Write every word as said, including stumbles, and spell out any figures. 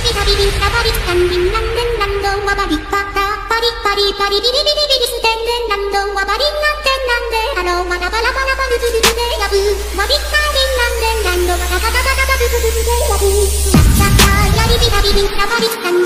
ビタビビタバリスタンビンなんでんなんどわばりパタパリパリパリビリビリビリステンでんなんどわばりなんでんなんでハローわらばらばらばるるるるでやぶわびったりなんでんなんどわらばらばらばるるるるでやぶさっさっさやりビタビビタバリスタン